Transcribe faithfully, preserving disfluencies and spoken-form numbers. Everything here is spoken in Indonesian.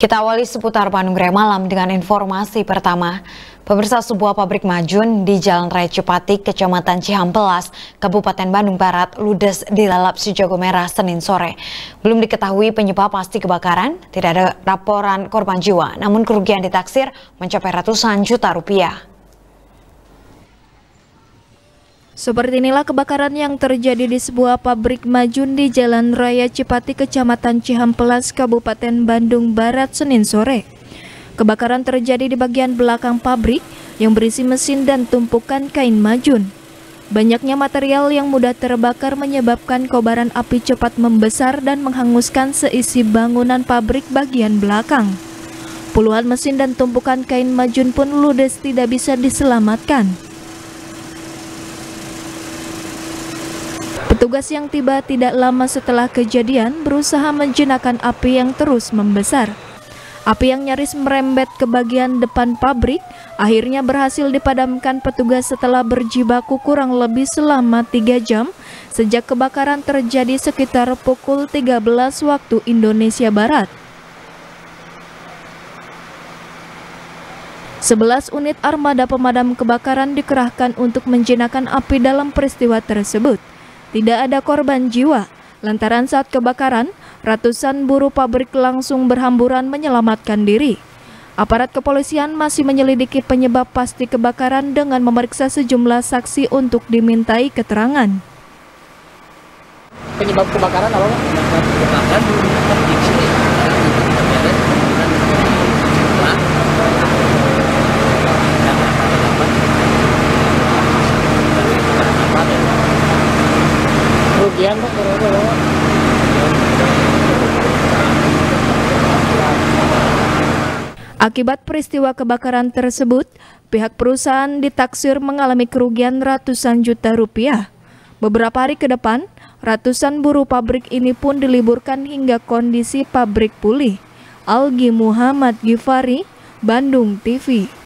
Kita awali seputar Bandung Raya Malam dengan informasi pertama. Pemirsa, sebuah pabrik majun di Jalan Raya Cipatik, Kecamatan Cihampelas, Kabupaten Bandung Barat, ludes dilalap si jago merah Senin sore. Belum diketahui penyebab pasti kebakaran, tidak ada laporan korban jiwa, namun kerugian ditaksir mencapai ratusan juta rupiah. Seperti inilah kebakaran yang terjadi di sebuah pabrik majun di Jalan Raya Cipatik, Kecamatan Cihampelas, Kabupaten Bandung Barat, Senin sore. Kebakaran terjadi di bagian belakang pabrik yang berisi mesin dan tumpukan kain majun. Banyaknya material yang mudah terbakar menyebabkan kobaran api cepat membesar dan menghanguskan seisi bangunan pabrik bagian belakang. Puluhan mesin dan tumpukan kain majun pun ludes tidak bisa diselamatkan. Petugas yang tiba tidak lama setelah kejadian berusaha menjinakkan api yang terus membesar. Api yang nyaris merembet ke bagian depan pabrik akhirnya berhasil dipadamkan petugas setelah berjibaku kurang lebih selama tiga jam sejak kebakaran terjadi sekitar pukul tiga belas waktu Indonesia Barat. sebelas unit armada pemadam kebakaran dikerahkan untuk menjinakkan api dalam peristiwa tersebut. Tidak ada korban jiwa, lantaran saat kebakaran, ratusan buruh pabrik langsung berhamburan menyelamatkan diri. Aparat kepolisian masih menyelidiki penyebab pasti kebakaran dengan memeriksa sejumlah saksi untuk dimintai keterangan. Penyebab kebakaran apa? Kebakaran di sini. Kerugian Pak, Akibat peristiwa kebakaran tersebut, pihak perusahaan ditaksir mengalami kerugian ratusan juta rupiah. Beberapa hari ke depan, ratusan buruh pabrik ini pun diliburkan hingga kondisi pabrik pulih. Algi Muhammad Gifari, Bandung T V.